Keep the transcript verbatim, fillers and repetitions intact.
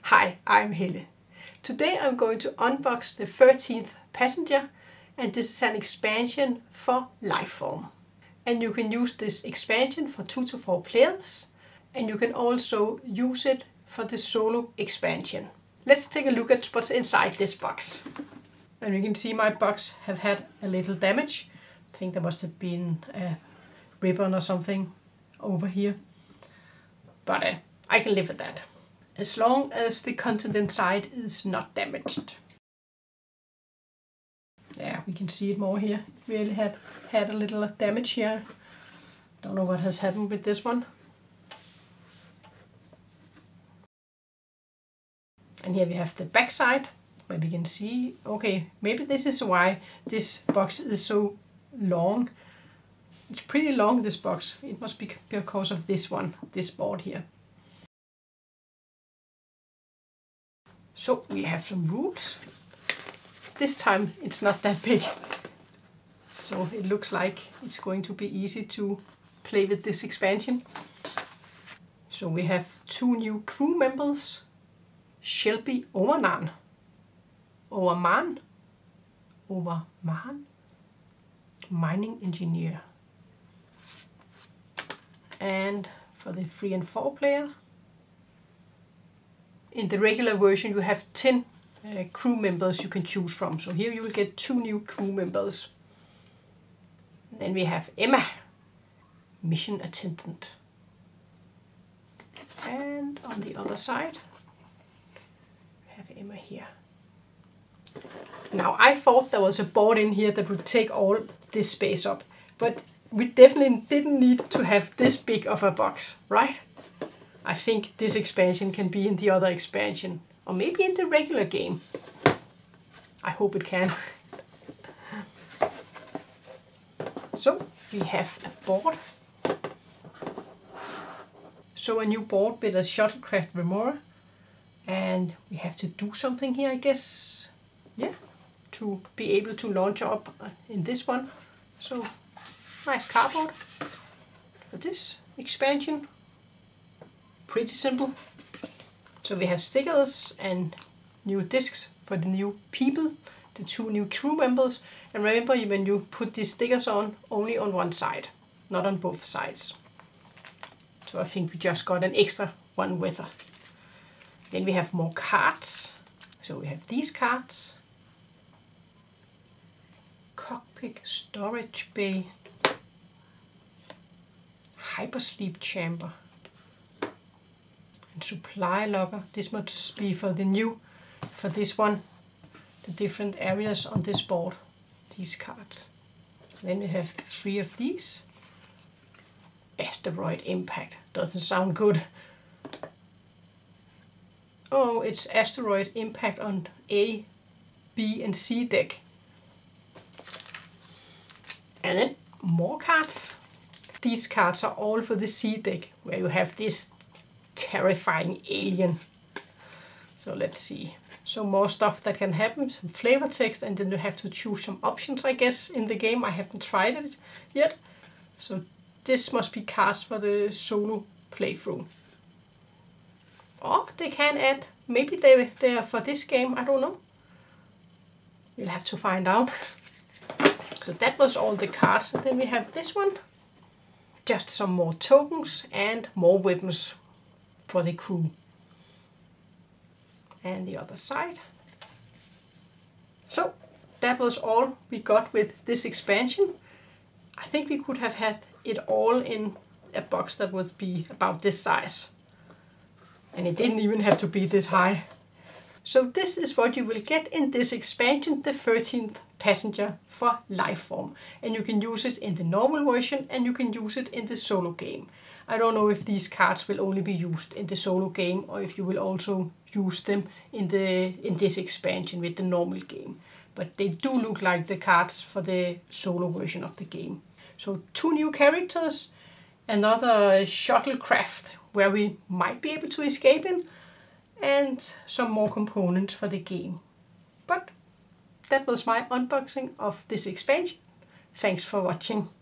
Hi, I'm Helle. Today I'm going to unbox the thirteenth Passenger, and this is an expansion for Lifeform. And you can use this expansion for two to four players, and you can also use it for the solo expansion. Let's take a look at what's inside this box. And you can see my box have had a little damage. I think there must have been a ribbon or something over here, but uh, I can live with that, as long as the content inside is not damaged. Yeah, we can see it more here. Really had had a little damage here. Don't know what has happened with this one. And here we have the back side, where we can see, okay, maybe this is why this box is so long. It's pretty long, this box. It must be because of this one, this board here. So we have some rules. This time it's not that big, so it looks like it's going to be easy to play with this expansion. So we have two new crew members, Shelby Overman, Overman, Overman, mining engineer. And for the three and four player, in the regular version you have ten uh, crew members you can choose from. So here you will get two new crew members. And then we have Emma, mission attendant. And on the other side, we have Emma here. Now I thought there was a board in here that would take all this space up, but we definitely didn't need to have this big of a box, right? I think this expansion can be in the other expansion, or maybe in the regular game. I hope it can. So we have a board. So a new board with a shuttlecraft remora, and we have to do something here, I guess. Yeah, to be able to launch up in this one. So nice cardboard for this expansion. Pretty simple. So we have stickers and new discs for the new people, the two new crew members. And remember, when you put these stickers on, only on one side, not on both sides. So I think we just got an extra one with her. Then we have more cards. So we have these cards. Cockpit storage bay. Hypersleep chamber. And supply locker. This must be for the new, for this one, the different areas on this board. These cards. Then we have three of these. Asteroid impact. Doesn't sound good. Oh, it's asteroid impact on A, B and C deck. And then more cards. These cards are all for the C deck, where you have this terrifying alien. So let's see. So more stuff that can happen, some flavor text, and then you have to choose some options, I guess, in the game. I haven't tried it yet. So this must be cards for the solo playthrough. Or they can add, maybe they, they are for this game, I don't know. We'll have to find out. So that was all the cards. And then we have this one. Just some more tokens and more weapons for the crew. And the other side. So that was all we got with this expansion. I think we could have had it all in a box that would be about this size. And it didn't even have to be this high. So this is what you will get in this expansion, the thirteenth Passenger for Lifeform. And you can use it in the normal version, and you can use it in the solo game. I don't know if these cards will only be used in the solo game, or if you will also use them in the in this expansion with the normal game. But they do look like the cards for the solo version of the game. So two new characters, another shuttlecraft where we might be able to escape in, and some more components for the game. But that was my unboxing of this expansion. Thanks for watching.